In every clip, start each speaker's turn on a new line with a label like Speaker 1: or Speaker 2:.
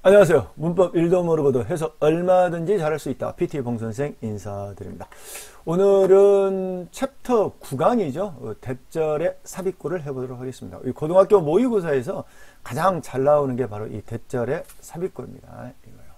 Speaker 1: 안녕하세요. 문법 1도 모르고도 해서 얼마든지 잘할 수 있다. PT 봉선생 인사드립니다. 오늘은 챕터 9강이죠. 대절의 삽입구를 해보도록 하겠습니다. 이 고등학교 모의고사에서 가장 잘 나오는 게 바로 이 대절의 삽입구입니다. 이거요.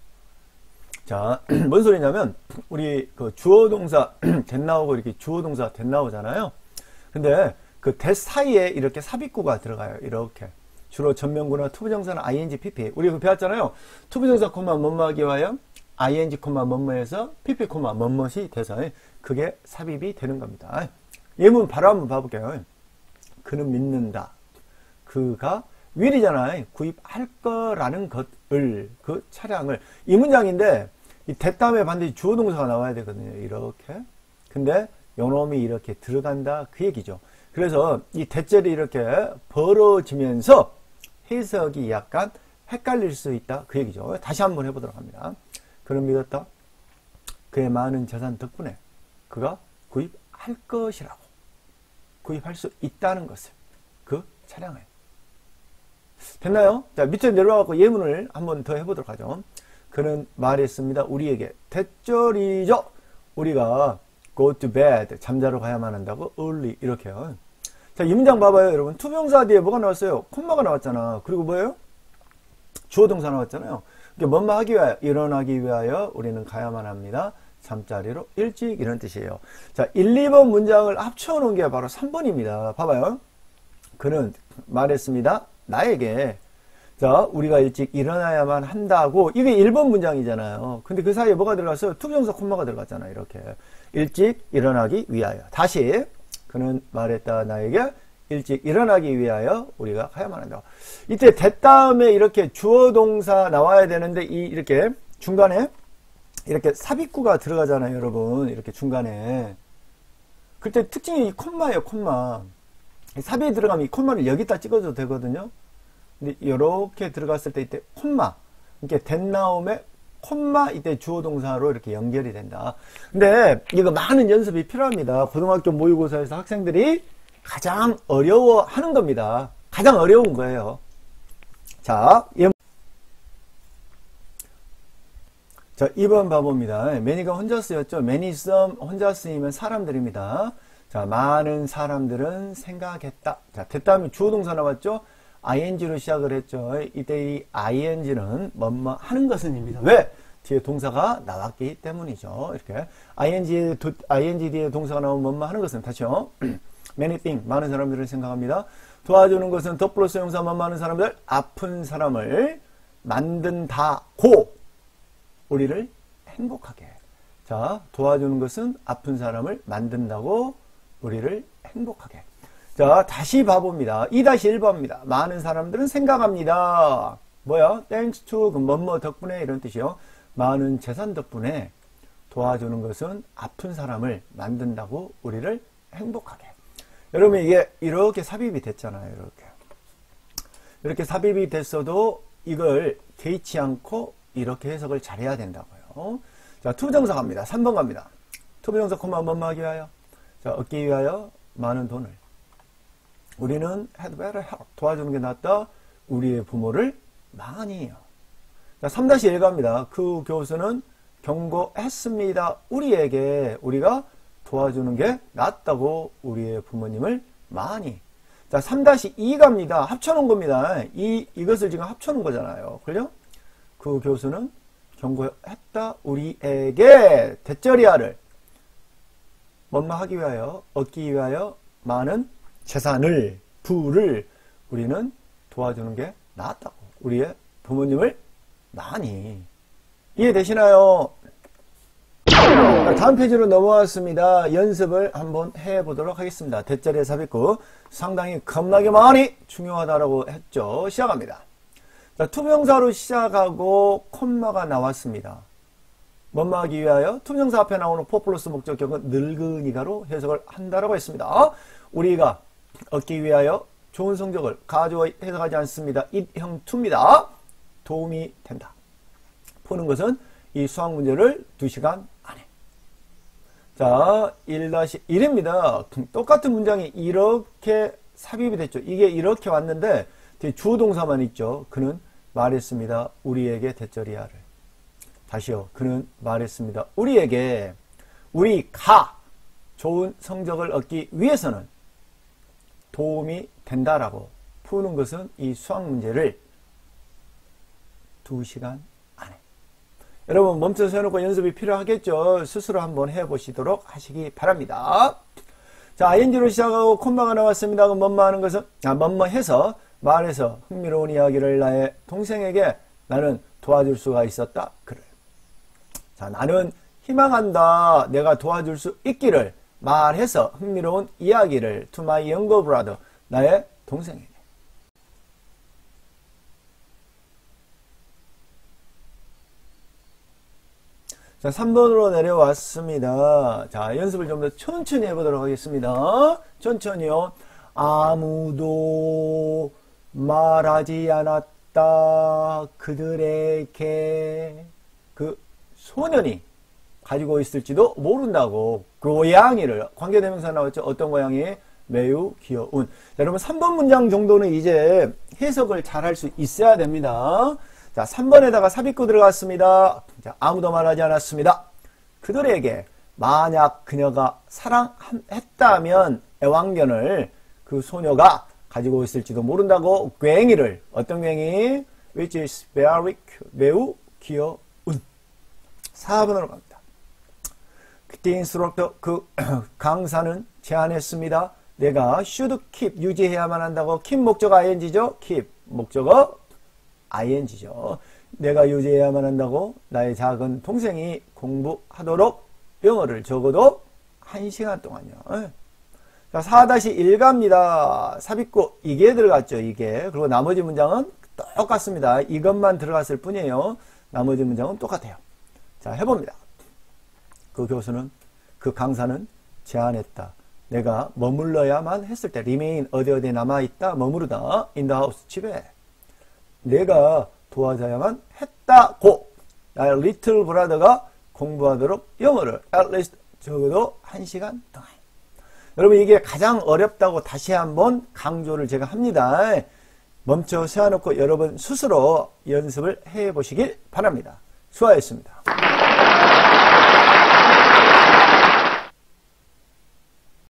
Speaker 1: 자, 뭔 소리냐면 우리 그 주어 동사 대 나오고 이렇게 주어 동사 대 나오잖아요. 근데 그 대 사이에 이렇게 삽입구가 들어가요. 이렇게. 주로 전명구나 투부정사나 ing, pp. 우리 그 배웠잖아요. 투부정사 콤마 뭐뭐하기 위하여 ing 콤마 뭐뭐해서 pp 콤마 뭐뭐시 돼서 그게 삽입이 되는 겁니다. 예문 바로 한번 봐볼게요. 그는 믿는다. 그가 will이잖아요. 구입할 거라는 것을, 그 차량을. 이 문장인데 이 대 다음에 반드시 주어 동사가 나와야 되거든요. 이렇게. 근데 요놈이 이렇게 들어간다 그 얘기죠. 그래서 이 대절이 이렇게 벌어지면서 해석이 약간 헷갈릴 수 있다 그 얘기죠. 다시 한번 해보도록 합니다. 그는 믿었다. 그의 많은 재산 덕분에 그가 구입할 것이라고, 구입할 수 있다는 것을, 그 차량을. 됐나요? 자, 밑에 내려와서 예문을 한번 더 해보도록 하죠. 그는 말했습니다. 우리에게. 대절이죠. 우리가 go to bed, 잠자러 가야만 한다고 early, 이렇게요. 자, 이 문장 봐봐요, 여러분. 투명사 뒤에 뭐가 나왔어요? 콤마가 나왔잖아. 그리고 뭐예요? 주어 동사 나왔잖아요. 뭐뭐 하기 위하여, 일어나기 위하여 우리는 가야만 합니다. 잠자리로 일찍, 이런 뜻이에요. 자, 1, 2번 문장을 합쳐놓은 게 바로 3번입니다. 봐봐요. 그는 말했습니다. 나에게. 자, 우리가 일찍 일어나야만 한다고. 이게 1번 문장이잖아요. 근데 그 사이에 뭐가 들어갔어요? 투부정사 콤마가 들어갔잖아요. 이렇게. 일찍 일어나기 위하여. 다시. 그는 말했다. 나에게 일찍 일어나기 위하여 우리가 가야만 한다. 이때 대 다음에 이렇게 주어 동사 나와야 되는데 이렇게 중간에 이렇게 삽입구가 들어가잖아요, 여러분. 이렇게 중간에. 그때 특징이 이 콤마예요, 콤마. 삽입이 들어가면 이 콤마를 여기다 찍어줘도 되거든요. 근데 이렇게 들어갔을 때 이때 콤마. 이렇게 된 나옴에 콤마 이때 주어 동사로 이렇게 연결이 된다. 근데 이거 많은 연습이 필요합니다. 고등학교 모의고사에서 학생들이 가장 어려워하는 겁니다. 가장 어려운 거예요. 자, 2번 봐봅니다. many가 혼자 쓰였죠. many, some, 혼자 쓰이면 사람들입니다. 자, 많은 사람들은 생각했다. 자, 됐다면 주어 동사 나왔죠. ing로 시작을 했죠. 이때 이 ing는 뭐뭐 하는 것은입니다. 왜? 뒤에 동사가 나왔기 때문이죠. 이렇게 ing 뒤에 동사가 나오면 뭐뭐 하는 것은 다시요. many things, 많은 사람들을 생각합니다. 도와주는 것은 더 플러스 형사 뭐뭐 하는 사람들, 아픈 사람을 만든다고 우리를 행복하게. 자, 도와주는 것은 아픈 사람을 만든다고 우리를 행복하게. 자, 다시 봐봅니다. 2-1번입니다. 많은 사람들은 생각합니다. 뭐야? thanks to, 뭐뭐 덕분에, 이런 뜻이요. 많은 재산 덕분에 도와주는 것은 아픈 사람을 만든다고 우리를 행복하게. 여러분, 이게 이렇게 삽입이 됐잖아요. 이렇게 삽입이 됐어도 이걸 개의치 않고 이렇게 해석을 잘해야 된다고요. 자, 투부정사 갑니다. 3번 갑니다. 투부정사 콤마 뭐뭐 하기 위하여. 자, 얻기 위하여 많은 돈을. 우리는 had better help. 도와주는 게 낫다. 우리의 부모를 많이요. 자, 3-1 갑니다. 그 교수는 경고했습니다. 우리에게 우리가 도와주는 게 낫다고 우리의 부모님을 많이. 자, 3-2 갑니다. 합쳐놓은 겁니다. 이것을 지금 합쳐놓은 거잖아요. 그죠? 그 교수는 경고했다. 우리에게 대절이야를 뭐뭐 하기 위하여, 얻기 위하여 많은 재산을, 부를 우리는 도와주는 게 낫다고. 우리의 부모님을 많이. 이해되시나요? 다음 페이지로 넘어왔습니다. 연습을 한번 해보도록 하겠습니다. 대절의 삽입구 상당히 겁나게 많이 중요하다고 했죠. 시작합니다. 자, 투명사로 시작하고 콤마가 나왔습니다. 뭐뭐 하기 위하여 투명사 앞에 나오는 포 플러스 목적격은 늙은이가로 해석을 한다라고 했습니다. 우리가 얻기 위하여 좋은 성적을 가져와 해석하지 않습니다. it형 to입니다. 도움이 된다. 푸는 것은 이 수학 문제를 2시간 안에. 자, 1-1입니다. 똑같은 문장이 이렇게 삽입이 됐죠. 이게 이렇게 왔는데 뒤에 주어 동사만 있죠. 그는 말했습니다. 우리에게 대절이야를. 다시요. 그는 말했습니다. 우리에게 우리가 좋은 성적을 얻기 위해서는 도움이 된다라고 푸는 것은 이 수학 문제를 2시간 안에. 여러분 멈춰서 해놓고 연습이 필요하겠죠. 스스로 한번 해보시도록 하시기 바랍니다. 자, ing로 시작하고 콤마가 나왔습니다. 그럼 뭐뭐 하는 것은 뭐뭐 해서 말해서 흥미로운 이야기를 나의 동생에게 나는 도와줄 수가 있었다. 그래. 자, 나는 희망한다. 내가 도와줄 수 있기를 말해서 흥미로운 이야기를 to my younger brother. 나의 동생에게. 자, 3번으로 내려왔습니다. 자, 연습을 좀 더 천천히 해보도록 하겠습니다. 천천히요. 아무도 말하지 않았다. 그들에게 그 소년이 가지고 있을지도 모른다고. 고양이를 관계대명사 나왔죠. 어떤 고양이? 매우 귀여운. 자, 여러분 3번 문장 정도는 이제 해석을 잘 할 수 있어야 됩니다. 자, 3번에다가 삽입구 들어갔습니다. 자, 아무도 말하지 않았습니다. 그들에게 만약 그녀가 사랑했다면 애완견을 그 소녀가 가지고 있을지도 모른다고. 괭이를 어떤 괭이? which is very 매우 귀여운. 4번으로 갑니다. 그때 인스트럭터 그 강사는 제안했습니다. 내가 should keep 유지해야만 한다고. keep 목적어 ing죠. keep 목적어 ing죠. 내가 유지해야만 한다고 나의 작은 동생이 공부하도록 영어를 적어도 1시간 동안요. 자, 4-1 갑니다. 삽입구 이게 들어갔죠. 이게. 그리고 나머지 문장은 똑같습니다. 이것만 들어갔을 뿐이에요. 나머지 문장은 똑같아요. 자, 해봅니다. 그 교수는, 그 강사는 제안했다. 내가 머물러야만 했을 때 remain 어디 남아있다. 머무르다. in the house 집에. 내가 도와줘야만 했다고. 나의 little brother가 공부하도록 영어를 at least 적어도 1시간 동안. 여러분 이게 가장 어렵다고 다시 한번 강조를 제가 합니다. 멈춰 세워놓고 여러분 스스로 연습을 해보시길 바랍니다. 수고하셨습니다.